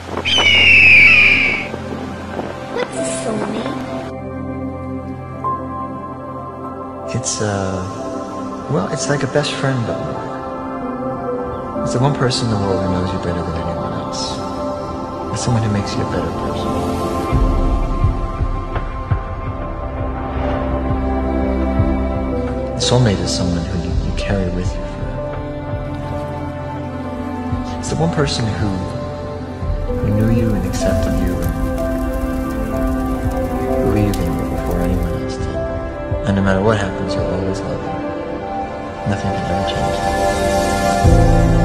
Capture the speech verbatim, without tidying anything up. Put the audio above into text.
What's a soulmate? It's, uh, well, it's like a best friend, but more. It's the one person in the world who knows you better than anyone else. It's someone who makes you a better person. A soulmate is someone who you, you carry with you forever. It's the one person who, who knew you and accepted you and believed in you before anyone else did. And no matter what happens, you'll always love them. Nothing can ever change that.